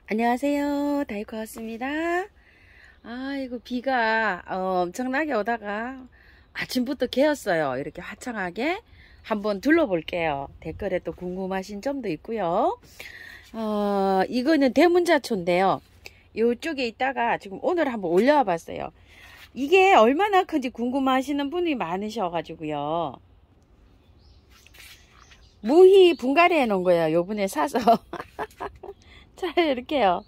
안녕하세요. 다이코 왔습니다. 아이고 비가 엄청나게 오다가 아침부터 개었어요. 이렇게 화창하게 한번 둘러볼게요. 댓글에 또 궁금하신 점도 있고요. 이거는 대문자초인데요. 이쪽에 있다가 지금 오늘 한번 올려와 봤어요. 이게 얼마나 큰지 궁금하시는 분이 많으셔가지고요. 무희 분갈이 해 놓은 거예요. 요번에 사서. 자, 이렇게요.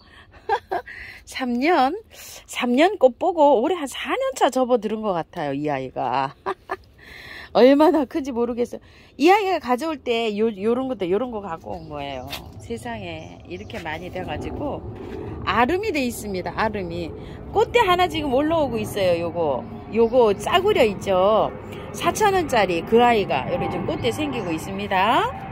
3년 꽃 보고 올해 한 4년차 접어들은 것 같아요. 이 아이가. 얼마나 큰지 모르겠어요. 이 아이가 가져올 때 요런 거 갖고 온 거예요. 세상에 이렇게 많이 돼가지고 아름이 돼 있습니다. 아름이. 꽃대 하나 지금 올라오고 있어요. 요거 싸구려 있죠. 4,000원짜리 그 아이가 이렇게 좀 꽃대 생기고 있습니다.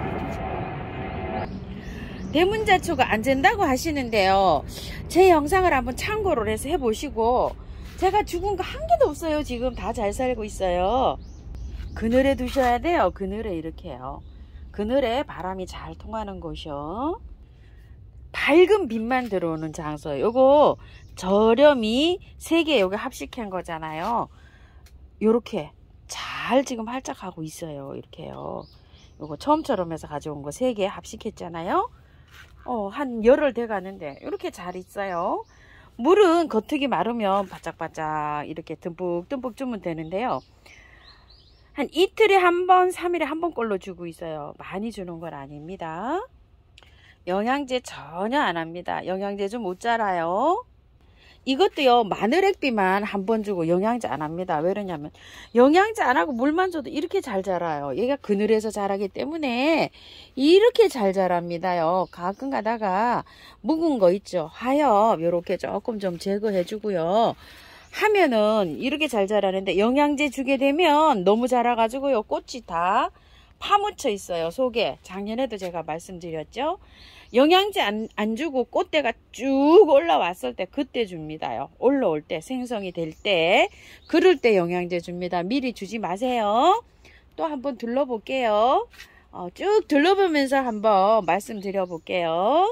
대문자초가 안 된다고 하시는데요. 제 영상을 한번 참고를 해서 해보시고, 제가 죽은 거 한 개도 없어요. 지금 다 잘 살고 있어요. 그늘에 두셔야 돼요. 그늘에 이렇게요. 그늘에 바람이 잘 통하는 곳이요. 밝은 빛만 들어오는 장소. 요거 저렴이 3개 요게 합식한 거잖아요. 요렇게 잘 지금 활짝하고 있어요. 이렇게요. 요거 처음처럼 해서 가져온 거 3개 합식했잖아요. 한 열흘 돼 가는데 이렇게 잘 있어요. 물은 겉흙이 마르면 바짝바짝 이렇게 듬뿍듬뿍 주면 되는데요. 한 이틀에 한 번, 3일에 한 번 꼴로 주고 있어요. 많이 주는 건 아닙니다. 영양제 전혀 안 합니다. 영양제 좀 못 자라요. 이것도요, 마늘액비만 한 번 주고 영양제 안 합니다. 왜 그러냐면 영양제 안 하고 물만 줘도 이렇게 잘 자라요. 얘가 그늘에서 자라기 때문에 이렇게 잘 자랍니다요. 가끔 가다가 묵은 거 있죠, 화엽 요렇게 조금 좀 제거해 주고요 하면은 이렇게 잘 자라는데, 영양제 주게 되면 너무 자라가지고요 꽃이 다 파묻혀 있어요. 속에 작년에도 제가 말씀드렸죠. 영양제 안 주고 꽃대가 쭉 올라왔을 때 그때 줍니다요. 올라올 때, 생성이 될 때, 그럴 때 영양제 줍니다. 미리 주지 마세요. 또 한번 둘러볼게요. 쭉 둘러보면서 한번 말씀드려 볼게요.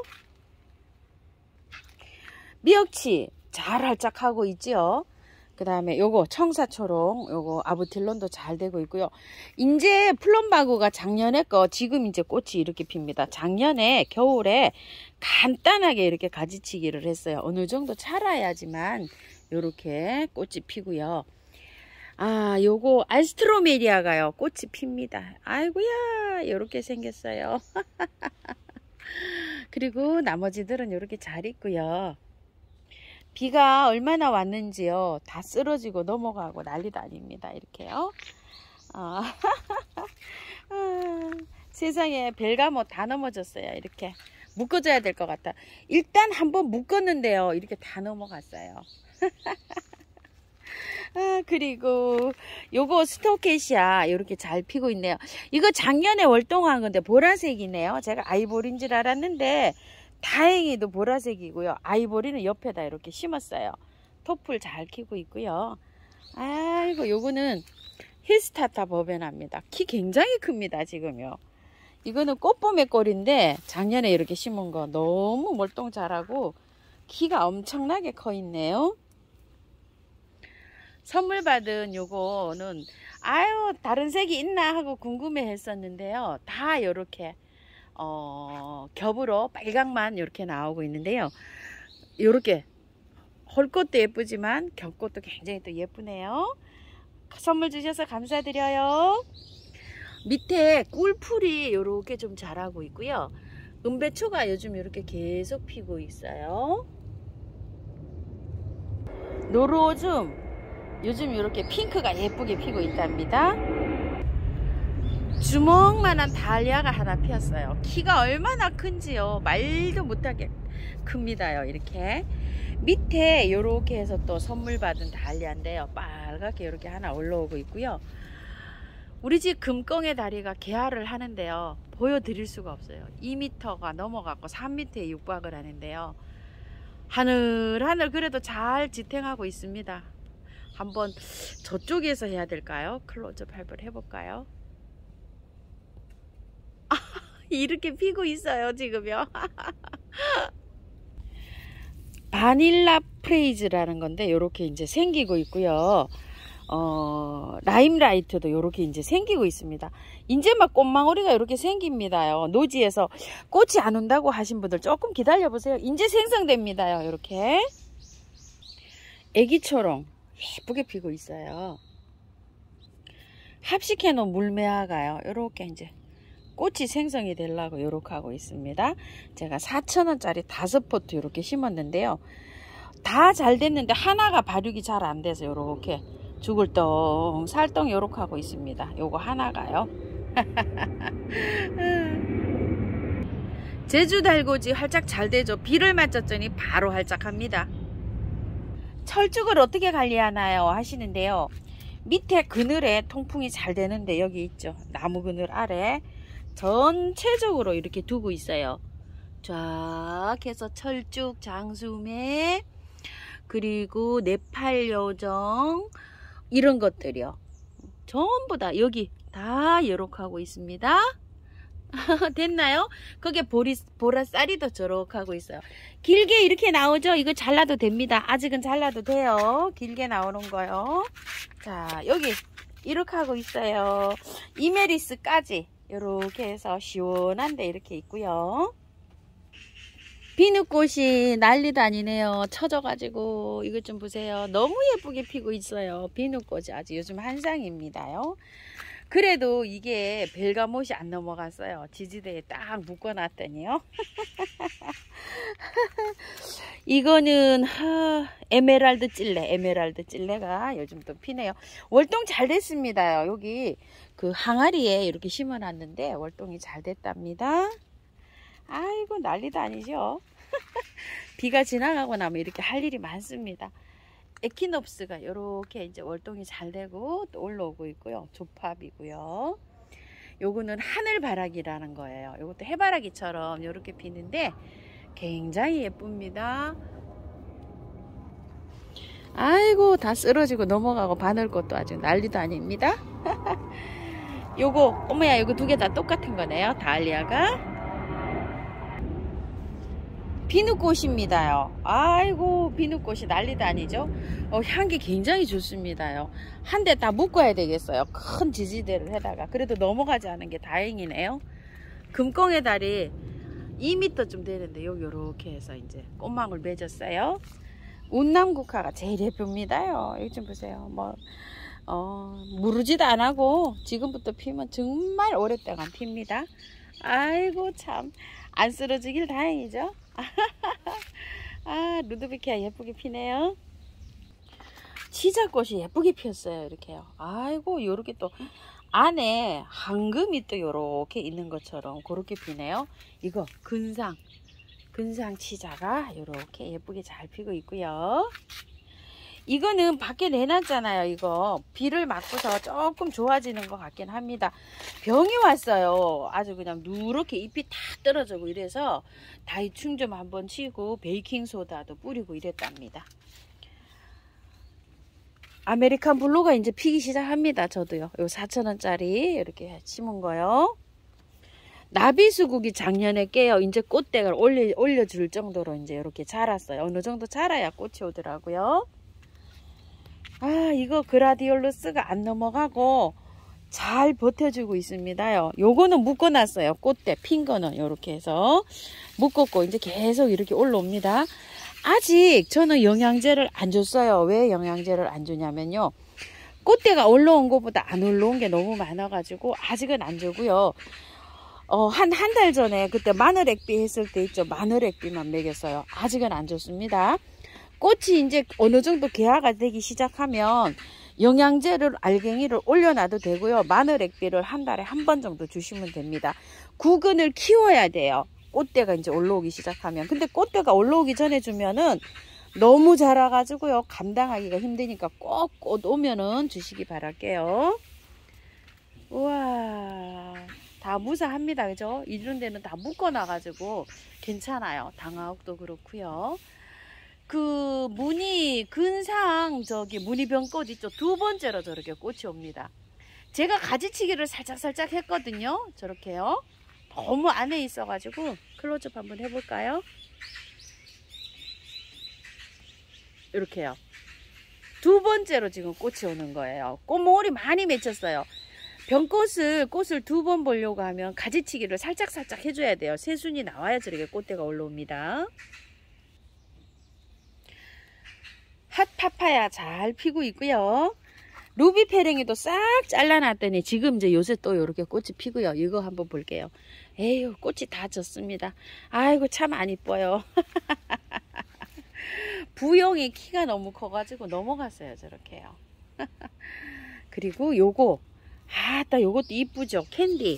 미역치 잘 활짝하고 있지요. 그 다음에 요거 청사초롱, 요거 아부틸론도 잘 되고 있고요. 이제 플럼바구가 작년에 거 지금 이제 꽃이 이렇게 핍니다. 작년에 겨울에 간단하게 이렇게 가지치기를 했어요. 어느 정도 자라야지만 요렇게 꽃이 피고요. 요거 알스트로메리아가요 꽃이 핍니다. 아이고야, 요렇게 생겼어요. 그리고 나머지들은 요렇게 잘 있고요. 비가 얼마나 왔는지요. 다 쓰러지고 넘어가고 난리도 아닙니다. 이렇게요. 세상에 별가못 다 넘어졌어요. 이렇게 묶어줘야 될 것 같다. 일단 한번 묶었는데요. 이렇게 다 넘어갔어요. 그리고 요거 스토케시아 이렇게 잘 피고 있네요. 이거 작년에 월동한 건데 보라색이네요. 제가 아이보리인 줄 알았는데 다행히도 보라색이고요. 아이보리는 옆에다 이렇게 심었어요. 토플 잘 키고 있고요. 아이고, 요거는 힐스타타 버베나입니다. 키 굉장히 큽니다. 지금요. 이거는 꽃봄의 꼴인데 작년에 이렇게 심은 거 너무 몰동 잘하고 키가 엄청나게 커 있네요. 선물 받은 요거는 다른 색이 있나 하고 궁금해 했었는데요. 다 요렇게 겹으로 빨강만 이렇게 나오고 있는데요. 이렇게 홀꽃도 예쁘지만 겹꽃도 굉장히 또 예쁘네요. 선물 주셔서 감사드려요. 밑에 꿀풀이 이렇게 좀 자라고 있고요. 은배초가 요즘 이렇게 계속 피고 있어요. 노로즘 요즘 이렇게 핑크가 예쁘게 피고 있답니다. 주먹만한 달리아가 하나 피었어요. 키가 얼마나 큰지요. 말도 못하게 큽니다요. 이렇게 밑에 이렇게 해서 또 선물 받은 달리아인데요. 빨갛게 이렇게 하나 올라오고 있고요. 우리 집 금꽁의 다리가 개화를 하는데요. 보여드릴 수가 없어요. 2m가 넘어가고 3m에 육박을 하는데요. 하늘하늘 그래도 잘 지탱하고 있습니다. 한번 저쪽에서 해야 될까요? 클로즈업 한번 해볼까요? 이렇게 피고 있어요 지금요. 바닐라 프레이즈라는 건데 요렇게 이제 생기고 있고요. 라임라이트도 요렇게 이제 생기고 있습니다. 이제 막 꽃망울이가 이렇게 생깁니다요. 노지에서 꽃이 안 온다고 하신 분들 조금 기다려 보세요. 이제 생성됩니다요. 이렇게 애기초롱 예쁘게 피고 있어요. 합식해 놓은 물매화가요. 요렇게 이제 꽃이 생성이 되려고 요렇게 하고 있습니다. 제가 4,000원짜리 5포트 이렇게 심었는데요. 다 잘 됐는데 하나가 발육이 잘 안 돼서 요렇게 죽을똥 살똥 요렇게 하고 있습니다. 요거 하나가요. 제주 달고지 활짝 잘 되죠. 비를 맞췄더니 바로 활짝합니다. 철쭉을 어떻게 관리하나요 하시는데요. 밑에 그늘에 통풍이 잘 되는데 여기 있죠. 나무 그늘 아래 전체적으로 이렇게 두고 있어요. 쫙 해서 철쭉, 장수매, 그리고 네팔요정 이런 것들이요. 전부 다 여기 다 이렇게 하고 있습니다. 됐나요? 거기에 보라쌀이도 저렇게 하고 있어요. 길게 이렇게 나오죠? 이거 잘라도 됩니다. 아직은 잘라도 돼요. 길게 나오는 거요. 자, 여기 이렇게 하고 있어요. 이메리스까지 이렇게 해서 시원한데 이렇게 있고요. 비누꽃이 난리도 아니네요. 처져가지고 이것 좀 보세요. 너무 예쁘게 피고 있어요. 비누꽃이 아주 요즘 한상입니다요. 그래도 이게 벨가못이 안 넘어갔어요. 지지대에 딱 묶어놨더니요. 이거는 에메랄드 찔레가 요즘 또 피네요. 월동 잘 됐습니다요. 여기 그 항아리에 이렇게 심어놨는데 월동이 잘 됐답니다. 아이고 난리도 아니죠. 비가 지나가고 나면 이렇게 할 일이 많습니다. 에키놉스가 이렇게 이제 월동이 잘 되고 또 올라오고 있고요. 조팝이고요. 요거는 하늘바라기라는 거예요. 요것도 해바라기처럼 이렇게 피는데 굉장히 예쁩니다. 아이고 다 쓰러지고 넘어가고 바늘꽃도 아주 난리도 아닙니다. 요거 어머야 요거 두 개 다 똑같은 거네요. 다알리아가 비누꽃입니다요. 아이고 비누꽃이 난리도 아니죠. 향기 굉장히 좋습니다요. 한 대 다 묶어야 되겠어요. 큰 지지대를 해다가. 그래도 넘어가지 않은 게 다행이네요. 금꽁의 달이 2m 좀 되는데 여기 요렇게 해서 이제 꽃망울 맺었어요. 운남국화가 제일 예쁩니다요. 이거 좀 보세요. 무르지도 안 하고 지금부터 피면 정말 오랫동안 핍니다. 아이고 참 안 쓰러지길 다행이죠. 루드비키아 예쁘게 피네요. 치자꽃이 예쁘게 피었어요. 이렇게요. 아이고 요렇게 또 안에 황금이 또 요렇게 있는 것처럼 그렇게 피네요. 이거 근상 치자가 요렇게 예쁘게 잘 피고 있고요. 이거는 밖에 내놨잖아요. 이거 비를 맞고서 조금 좋아지는 것 같긴 합니다. 병이 왔어요. 아주 그냥 누렇게 잎이 다 떨어지고 이래서 다이충 좀 한번 치고 베이킹소다도 뿌리고 이랬답니다. 아메리칸 블루가 이제 피기 시작합니다. 저도요. 요 4,000원짜리 이렇게 심은 거요. 나비수국이 작년에 깨요. 이제 꽃대가 올려줄 정도로 이제 이렇게 자랐어요. 어느 정도 자라야 꽃이 오더라고요. 이거 그라디올루스가 안 넘어가고 잘 버텨주고 있습니다요. 요거는 묶어놨어요. 꽃대 핀 거는 이렇게 해서 묶었고 이제 계속 이렇게 올라옵니다. 아직 저는 영양제를 안 줬어요. 왜 영양제를 안 주냐면요. 꽃대가 올라온 것보다 안 올라온 게 너무 많아가지고 아직은 안 주고요. 한 달 전에 그때 마늘액비 했을 때 있죠. 마늘액비만 먹였어요. 아직은 안 줬습니다. 꽃이 이제 어느 정도 개화가 되기 시작하면 영양제를 알갱이를 올려놔도 되고요. 마늘액비를 한 달에 한 번 정도 주시면 됩니다. 구근을 키워야 돼요. 꽃대가 이제 올라오기 시작하면. 근데 꽃대가 올라오기 전에 주면은 너무 자라가지고요. 감당하기가 힘드니까 꼭 꽃 오면은 주시기 바랄게요. 우와. 다 무사합니다. 그죠? 이런 데는 다 묶어놔가지고 괜찮아요. 당화옥도 그렇고요. 그 근상 무늬병꽃 있죠. 두 번째로 저렇게 꽃이 옵니다. 제가 가지치기를 살짝 했거든요. 저렇게요. 너무 안에 있어가지고 클로즈업 한번 해볼까요? 이렇게요. 두 번째로 지금 꽃이 오는 거예요. 꽃몽울이 많이 맺혔어요. 꽃을 두 번 보려고 하면 가지치기를 살짝 해줘야 돼요. 새순이 나와야 저렇게 꽃대가 올라옵니다. 핫파파야 잘 피고 있고요. 루비 페랭이도 싹 잘라놨더니 지금 이제 요새 또 이렇게 꽃이 피고요. 이거 한번 볼게요. 에휴, 꽃이 다 졌습니다. 아이고, 참 안 이뻐요. 부용이 키가 너무 커가지고 넘어갔어요. 저렇게요. 그리고 요거, 요것도 이쁘죠. 캔디.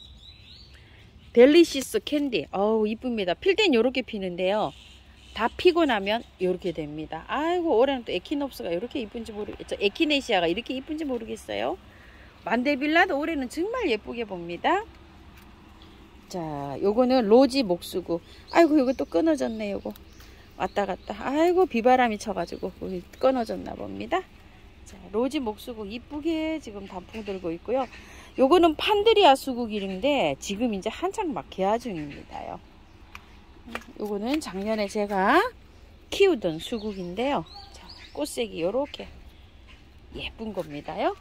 델리시스 캔디. 어우, 이쁩니다. 필 땐 요렇게 피는데요. 다 피고 나면 이렇게 됩니다. 아이고, 올해는 또 에키놉스가 이렇게 이쁜지 모르겠죠. 에키네시아가 이렇게 이쁜지 모르겠어요. 만데빌라도 올해는 정말 예쁘게 봅니다. 자, 요거는 로지 목수구. 아이고, 요거 또 끊어졌네. 요거 왔다 갔다. 아이고, 비바람이 쳐가지고 끊어졌나 봅니다. 자, 로지 목수구 이쁘게 지금 단풍 들고 있고요. 요거는 판드리아 수국일인데 지금 이제 한창 막 개화 중입니다요. 요거는 작년에 제가 키우던 수국인데요. 자, 꽃색이 요렇게 예쁜 겁니다요.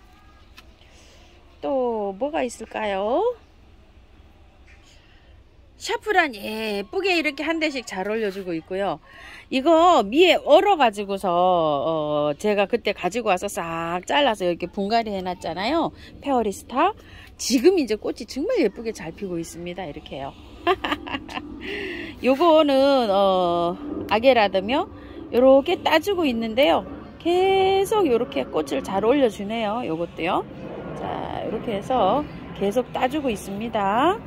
또 뭐가 있을까요? 샤프란 예쁘게 이렇게 한 대씩 잘 올려주고 있고요. 이거 미에 얼어가지고서 제가 그때 가지고 와서 싹 잘라서 이렇게 분갈이 해놨잖아요. 페어리스타. 지금 이제 꽃이 정말 예쁘게 잘 피고 있습니다. 이렇게요. 요거는 아게라드며 요렇게 따주고 있는데요. 계속 요렇게 꽃을 잘 올려주네요. 요것도요. 자, 이렇게 해서 계속 따주고 있습니다.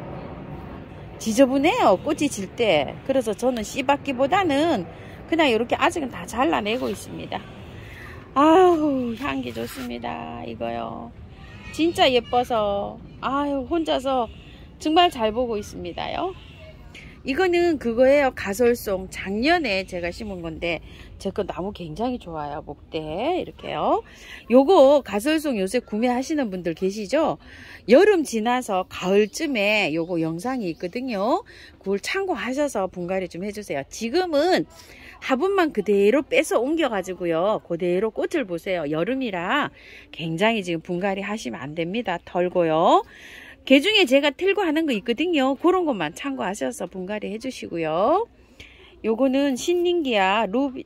지저분해요. 꽃이 질 때. 그래서 저는 씨받기보다는 그냥 이렇게 아직은 다 잘라내고 있습니다. 아우, 향기 좋습니다. 이거요. 진짜 예뻐서 아유, 혼자서 정말 잘 보고 있습니다요. 이거는 그거예요. 가솔송. 작년에 제가 심은 건데 제 거 나무 굉장히 좋아요. 목대 이렇게요. 요거 가솔송 요새 구매하시는 분들 계시죠? 여름 지나서 가을쯤에 요거 영상이 있거든요. 그걸 참고하셔서 분갈이 좀 해주세요. 지금은 화분만 그대로 빼서 옮겨 가지고요, 그대로 꽃을 보세요. 여름이라 굉장히 지금 분갈이 하시면 안 됩니다. 털고요. 그 중에 제가 틀고 하는 거 있거든요. 그런 것만 참고하셔서 분갈이 해주시고요. 요거는 신nin기아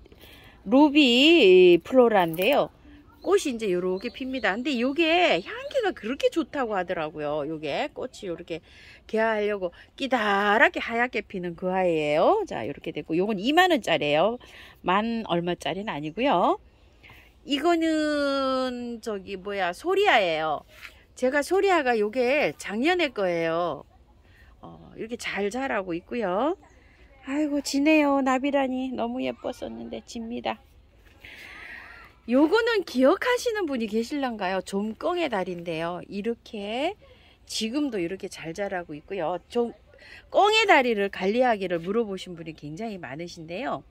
루비 플로라인데요. 꽃이 이제 요렇게 핍니다. 근데 요게 향기가 그렇게 좋다고 하더라고요. 요게 꽃이 요렇게 개화하려고 기다랗게 하얗게 피는 그 아이예요. 자, 요렇게 됐고, 요건 2만원짜리예요. 만 얼마짜리는 아니고요. 이거는 저기 뭐야, 소리아예요. 제가 소리아가 요게 작년에 거예요. 이렇게 잘 자라고 있고요. 아이고, 지네요. 나비라니 너무 예뻤었는데 집니다. 요거는 기억하시는 분이 계실런가요? 좀꽁의 달인데요. 이렇게 지금도 이렇게 잘 자라고 있고요. 좀 꽁의 다리를 관리하기를 물어보신 분이 굉장히 많으신데요.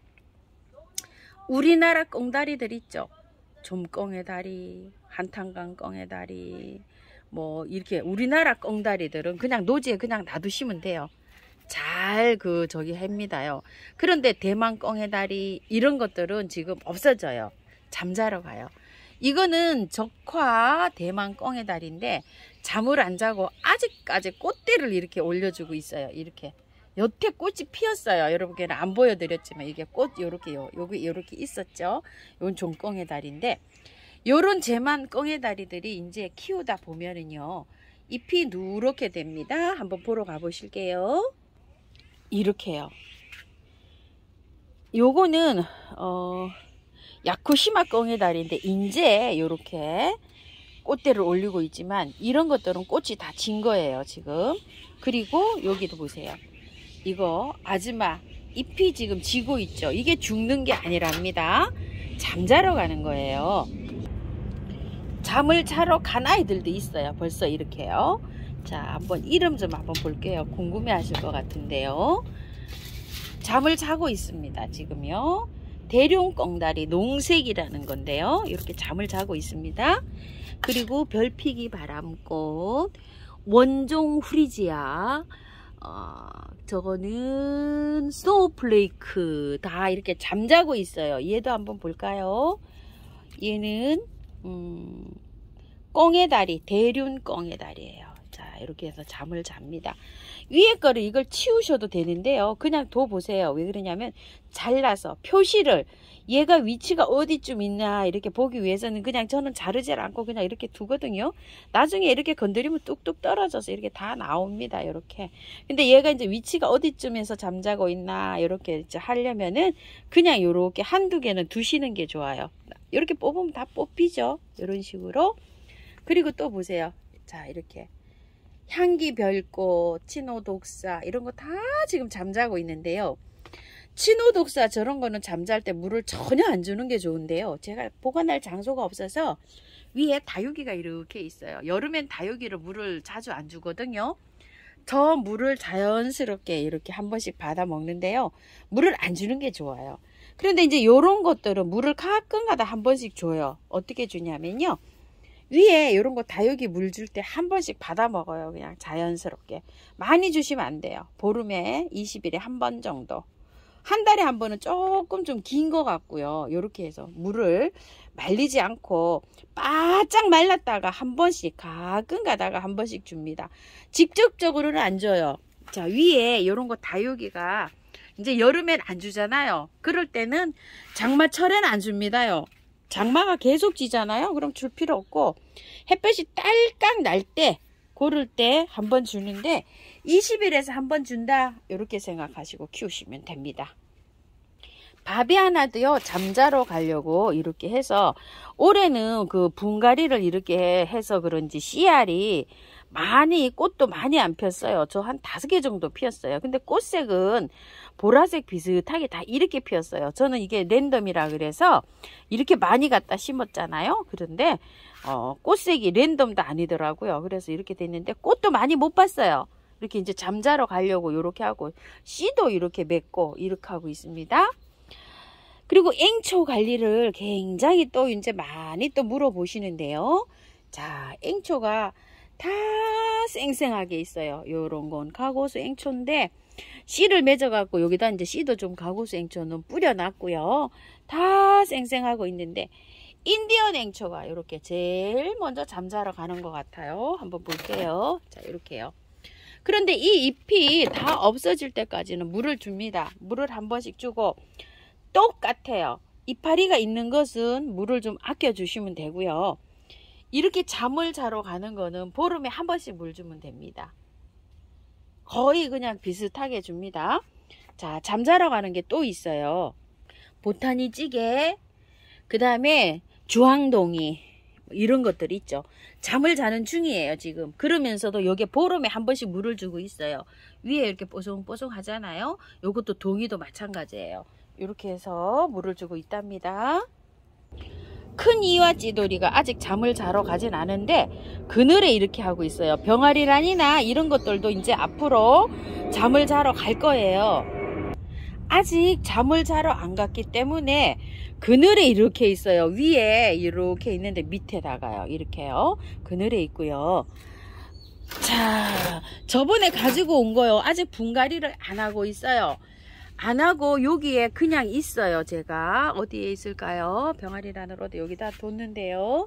우리나라 꽁다리들 있죠. 좀꽁의 다리, 한탄강 꽁의 다리, 뭐 이렇게 우리나라 꽁다리들은 그냥 노지에 그냥 놔두시면 돼요. 잘 합니다요. 그런데 대만 꽁의 다리 이런 것들은 지금 없어져요. 잠자러 가요. 이거는 적화 대만 꽁의 달인데 잠을 안 자고 아직까지 꽃대를 이렇게 올려주고 있어요. 이렇게 여태 꽃이 피었어요. 여러분께는 안 보여드렸지만 이게 꽃 요렇게 있었죠. 이건 종꽁의 달인데 요런 제만 꽁의 다리들이 이제 키우다 보면은요, 잎이 누렇게 됩니다. 한번 보러 가보실게요. 이렇게요. 요거는 야쿠시마 꽁의 달인데 이제 요렇게 꽃대를 올리고 있지만 이런 것들은 꽃이 다 진 거예요 지금. 그리고 여기도 보세요. 이거 아즈마 잎이 지금 지고 있죠. 이게 죽는 게 아니랍니다. 잠자러 가는 거예요. 잠을 자러 간 아이들도 있어요. 벌써 이렇게요. 자, 한번 이름 좀 한번 볼게요. 궁금해 하실 것 같은데요. 잠을 자고 있습니다 지금요. 대룡꽁다리 농색이라는 건데요. 이렇게 잠을 자고 있습니다. 그리고 별피기 바람꽃, 원종 후리지아, 저거는 스노우플레이크 다 이렇게 잠자고 있어요. 얘도 한번 볼까요? 얘는 꽁해다리, 대륜 꽁해다리예요. 자, 이렇게 해서 잠을 잡니다. 위에 거를 이걸 치우셔도 되는데요. 그냥 둬보세요. 왜 그러냐면 잘라서 표시를 얘가 위치가 어디쯤 있나 이렇게 보기 위해서는 그냥 저는 자르지 않고 그냥 이렇게 두거든요. 나중에 이렇게 건드리면 뚝뚝 떨어져서 이렇게 다 나옵니다. 이렇게. 근데 얘가 이제 위치가 어디쯤에서 잠자고 있나 이렇게 이제 하려면은 그냥 이렇게 한두 개는 두시는 게 좋아요. 이렇게 뽑으면 다 뽑히죠. 이런 식으로. 그리고 또 보세요. 자, 이렇게 향기별꽃, 친호독사 이런 거 다 지금 잠자고 있는데요. 친호독사 저런 거는 잠잘 때 물을 전혀 안 주는 게 좋은데요. 제가 보관할 장소가 없어서 위에 다육이가 이렇게 있어요. 여름엔 다육이를 물을 자주 안 주거든요. 저 물을 자연스럽게 이렇게 한 번씩 받아 먹는데요. 물을 안 주는 게 좋아요. 그런데 이제 요런 것들은 물을 가끔가다 한 번씩 줘요. 어떻게 주냐면요. 위에 이런 거 다육이 물 줄 때 한 번씩 받아 먹어요. 그냥 자연스럽게. 많이 주시면 안 돼요. 보름에 20일에 한 번 정도. 한 달에 한 번은 조금 좀 긴 것 같고요. 이렇게 해서 물을 말리지 않고 바짝 말랐다가 한 번씩 가끔 가다가 한 번씩 줍니다. 직접적으로는 안 줘요. 자, 위에 이런 거 다육이가 이제 여름엔 안 주잖아요. 그럴 때는 장마철엔 안 줍니다요. 장마가 계속 지잖아요. 그럼 줄 필요 없고 햇볕이 딸깍 날 때 고를 때 한 번 주는데 20일에서 한 번 준다 이렇게 생각하시고 키우시면 됩니다. 밥이 하나도요 잠자러 가려고 이렇게 해서 올해는 그 분갈이를 이렇게 해서 그런지 씨알이 많이 꽃도 많이 안 폈어요. 저 한 5개 정도 피었어요. 근데 꽃색은 보라색 비슷하게 다 이렇게 피었어요. 저는 이게 랜덤이라 그래서 이렇게 많이 갖다 심었잖아요. 그런데 꽃색이 랜덤도 아니더라고요. 그래서 이렇게 됐는데 꽃도 많이 못 봤어요. 이렇게 이제 잠자러 가려고 이렇게 하고 씨도 이렇게 맺고 이렇게 하고 있습니다. 그리고 앵초 관리를 굉장히 또 이제 많이 또 물어보시는데요. 자, 앵초가 다 쌩쌩하게 있어요. 요런 건 가고수 앵초인데 씨를 맺어 갖고 여기다 이제 씨도 좀 가고수 앵초는 뿌려 놨고요. 다 쌩쌩하고 있는데 인디언 앵초가 이렇게 제일 먼저 잠자러 가는 것 같아요. 한번 볼게요. 자, 이렇게요. 그런데 이 잎이 다 없어질 때까지는 물을 줍니다. 물을 한 번씩 주고 똑같아요. 이파리가 있는 것은 물을 좀 아껴 주시면 되고요. 이렇게 잠을 자러 가는 거는 보름에 한 번씩 물 주면 됩니다. 거의 그냥 비슷하게 줍니다. 자, 잠자러 가는 게 또 있어요. 보타니 찌개, 그 다음에 주황동이 이런 것들 있죠. 잠을 자는 중이에요 지금. 그러면서도 여기에 보름에 한 번씩 물을 주고 있어요. 위에 이렇게 뽀송뽀송 하잖아요. 요것도 동이도 마찬가지예요. 이렇게 해서 물을 주고 있답니다. 큰 이와 찌돌이가 아직 잠을 자러 가진 않은데 그늘에 이렇게 하고 있어요. 병아리란이나 이런 것들도 이제 앞으로 잠을 자러 갈 거예요. 아직 잠을 자러 안 갔기 때문에 그늘에 이렇게 있어요. 위에 이렇게 있는데 밑에다가요. 이렇게요. 그늘에 있고요. 자, 저번에 가지고 온 거요. 아직 분갈이를 안 하고 있어요. 안 하고 여기에 그냥 있어요. 제가 어디에 있을까요? 병아리란으로 여기다 뒀는데요.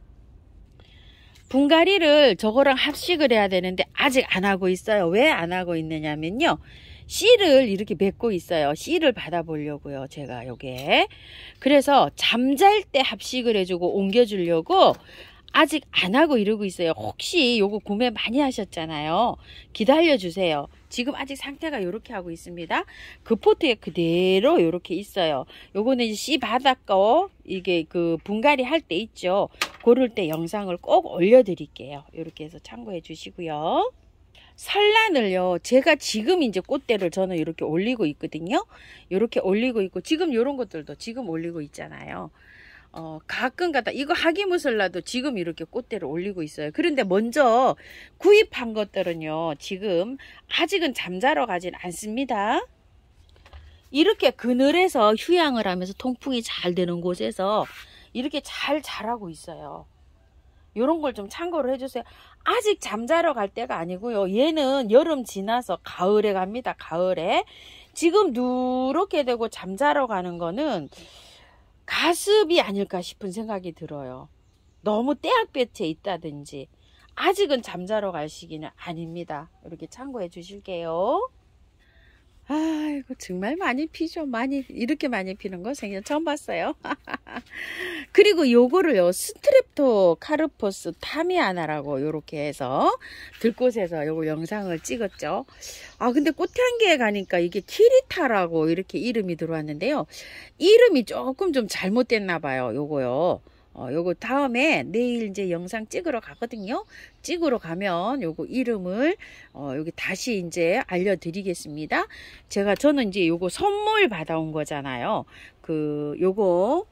분갈이를 저거랑 합식을 해야 되는데 아직 안 하고 있어요. 왜 안 하고 있느냐면요. 씨를 이렇게 맺고 있어요. 씨를 받아 보려고요. 제가 요게. 그래서 잠잘 때 합식을 해주고 옮겨주려고 아직 안 하고 이러고 있어요. 혹시 요거 구매 많이 하셨잖아요. 기다려 주세요. 지금 아직 상태가 이렇게 하고 있습니다. 그 포트에 그대로 이렇게 있어요. 요거는 이제 씨 받았고 이게 그 분갈이 할 때 있죠. 고를 때 영상을 꼭 올려드릴게요. 이렇게 해서 참고해 주시고요. 설란을요, 제가 지금 이제 꽃대를 저는 이렇게 올리고 있거든요. 이렇게 올리고 있고, 지금 이런 것들도 지금 올리고 있잖아요. 가끔 가다 이거 하기무설라도 지금 이렇게 꽃대를 올리고 있어요. 그런데 먼저 구입한 것들은요, 지금 아직은 잠자러 가진 않습니다. 이렇게 그늘에서 휴양을 하면서 통풍이 잘 되는 곳에서 이렇게 잘 자라고 있어요. 이런 걸 좀 참고를 해주세요. 아직 잠자러 갈 때가 아니고요. 얘는 여름 지나서 가을에 갑니다. 가을에. 지금 누렇게 되고 잠자러 가는 거는 가습이 아닐까 싶은 생각이 들어요. 너무 떼약볕에 있다든지. 아직은 잠자러 갈 시기는 아닙니다. 이렇게 참고해 주실게요. 아이고 정말 많이 피죠. 이렇게 많이 피는 거 생전 처음 봤어요. 그리고 요거를요, 스트랩토카르포스 타미아나라고 요렇게 해서 들꽃에서 요거 영상을 찍었죠. 아 근데 꽃향기에 가니까 이게 키리타라고 이렇게 이름이 들어왔는데요. 이름이 조금 좀 잘못됐나 봐요. 요거요. 요거 다음에 내일 이제 영상 찍으러 가거든요. 찍으러 가면 요거 이름을 여기 다시 이제 알려드리겠습니다. 저는 이제 요거 선물 받아온 거잖아요. 요거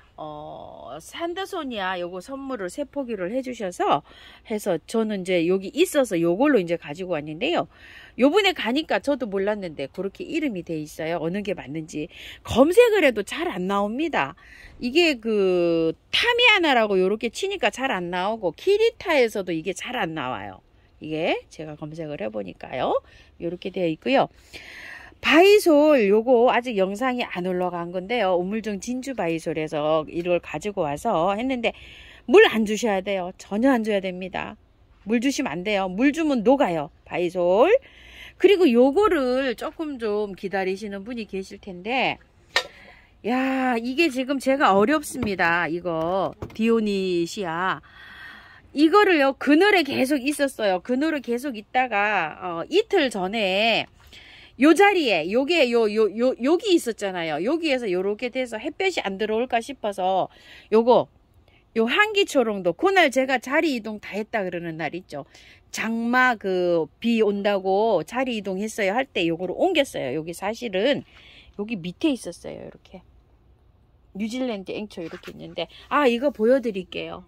산더소니아 요거 선물을 3포기를 해주셔서 저는 이제 여기 있어서 요걸로 이제 가지고 왔는데요. 요번에 가니까 저도 몰랐는데 그렇게 이름이 돼 있어요. 어느 게 맞는지 검색을 해도 잘 안 나옵니다. 이게 타미아나라고 요렇게 치니까 잘 안 나오고 키리타에서도 이게 잘 안 나와요. 이게 제가 검색을 해보니까요. 요렇게 되어 있고요. 바이솔 요거 아직 영상이 안 올라간 건데요. 우물정 진주 바이솔에서 이걸 가지고 와서 했는데 물 안 주셔야 돼요. 전혀 안 줘야 됩니다. 물 주시면 안 돼요. 물 주면 녹아요. 바이솔. 그리고 요거를 조금 좀 기다리시는 분이 계실 텐데, 야 이게 지금 제가 어렵습니다. 이거 디오니시아 이거를요 그늘에 계속 있었어요. 그늘에 계속 있다가 이틀 전에 요 자리에 여기 있었잖아요. 여기에서 요렇게 돼서 햇볕이 안 들어올까 싶어서 요 한기초롱도 그날 제가 자리 이동 다 했다 그러는 날 있죠. 장마 비 온다고 자리 이동했어요 할 때 요거를 옮겼어요. 여기 사실은 여기 밑에 있었어요. 이렇게 뉴질랜드 앵초 이렇게 있는데, 이거 보여드릴게요.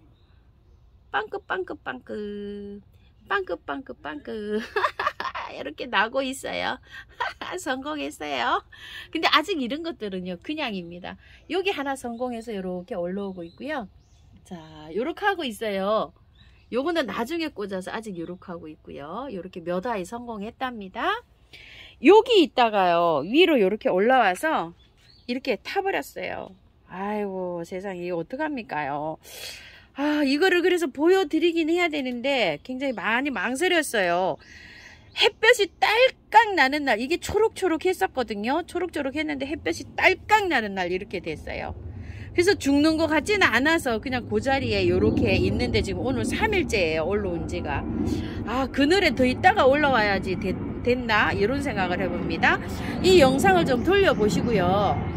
빵긋빵긋빵긋 빵긋빵긋빵긋 이렇게 나고 있어요. 성공했어요. 근데 아직 이런 것들은요 그냥입니다. 여기 하나 성공해서 이렇게 올라오고 있고요. 자 요렇게 하고 있어요. 요거는 나중에 꽂아서 아직 요렇게 하고 있고요. 요렇게 몇 아이 성공했답니다. 여기 있다가요 위로 요렇게 올라와서 이렇게 타버렸어요. 아이고 세상에 이거 어떡합니까요. 이거를 그래서 보여드리긴 해야 되는데 굉장히 많이 망설였어요. 햇볕이 딸깍 나는 날, 이게 초록초록 했었거든요. 초록초록 했는데 햇볕이 딸깍 나는 날 이렇게 됐어요. 그래서 죽는 것 같지는 않아서 그냥 그 자리에 이렇게 있는데 지금 오늘 3일째예요 올라온 지가. 그늘에 더 있다가 올라와야지 됐나 이런 생각을 해봅니다. 이 영상을 좀 돌려보시고요,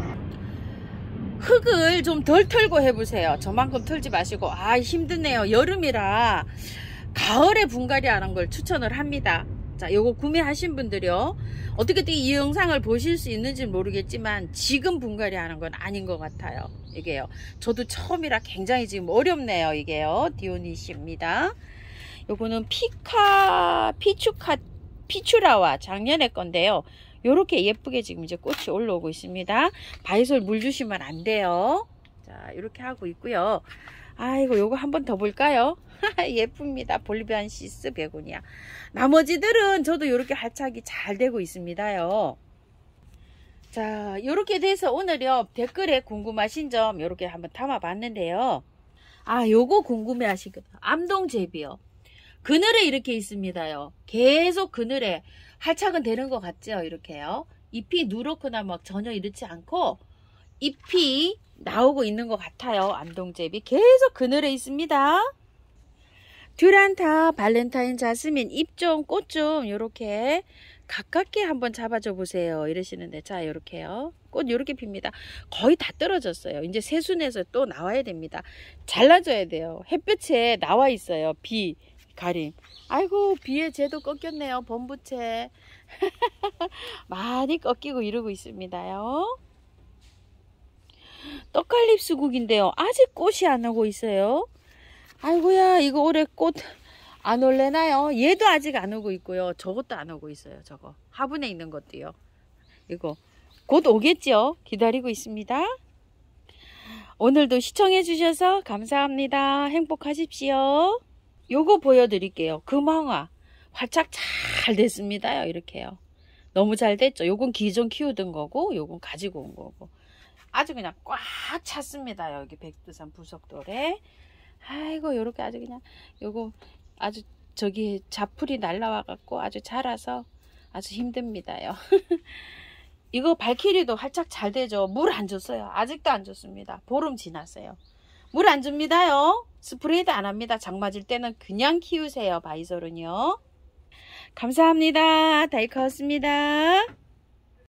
흙을 좀 덜 털고 해보세요. 저만큼 털지 마시고. 힘드네요. 여름이라 가을에 분갈이 하는 걸 추천을 합니다. 자, 요거 구매하신 분들이요, 어떻게 이 영상을 보실 수 있는지 모르겠지만 지금 분갈이 하는 건 아닌 것 같아요. 이게요, 저도 처음이라 굉장히 지금 어렵네요. 이게요, 디오니시입니다. 요거는 피추라와 작년에 건데요. 요렇게 예쁘게 지금 이제 꽃이 올라오고 있습니다. 바이솔 물 주시면 안 돼요. 자, 이렇게 하고 있고요. 아이고 요거 한번 더 볼까요? 예쁩니다. 볼리비안시스 베고니아. 나머지들은 저도 이렇게 활착이 잘 되고 있습니다요. 자, 이렇게 돼서 오늘요 댓글에 궁금하신 점 이렇게 한번 담아 봤는데요. 요거 궁금해 하시거든요. 암동제비요. 그늘에 이렇게 있습니다요. 계속 그늘에 활착은 되는 것 같죠? 이렇게요. 잎이 누렇거나 막 전혀 이렇지 않고 잎이 나오고 있는 것 같아요. 암동제비 계속 그늘에 있습니다. 듀란타, 발렌타인, 자스민 잎 좀, 꽃 좀 이렇게 가깝게 한번 잡아줘 보세요. 이러시는데, 자 이렇게요. 꽃 이렇게 핍니다. 거의 다 떨어졌어요. 이제 새순에서 또 나와야 됩니다. 잘라줘야 돼요. 햇볕에 나와 있어요. 비 가림. 아이고 비에 쟤도 꺾였네요. 범부채 많이 꺾이고 이러고 있습니다요. 떡갈립수국인데요, 아직 꽃이 안 오고 있어요. 아이고야, 이거 올해 꽃 안 올래나요? 얘도 아직 안 오고 있고요. 저것도 안 오고 있어요. 저거 화분에 있는 것도요. 이거 곧 오겠죠? 기다리고 있습니다. 오늘도 시청해 주셔서 감사합니다. 행복하십시오. 요거 보여드릴게요. 금황화 활착 잘 됐습니다요. 이렇게요. 너무 잘 됐죠. 요건 기존 키우던 거고 요건 가지고 온 거고 아주 그냥 꽉 찼습니다. 여기 백두산 부석돌에. 아이고 요렇게 아주 그냥 요거 아주 저기 잡풀이 날라와 갖고 아주 자라서 아주 힘듭니다요. 이거 발키리도 활짝 잘 되죠. 물 안 줬어요. 아직도 안 줬습니다. 보름 지났어요. 물 안 줍니다요. 스프레이도 안 합니다. 장 맞을 때는 그냥 키우세요. 바이솔은요. 감사합니다. 다이커였습니다.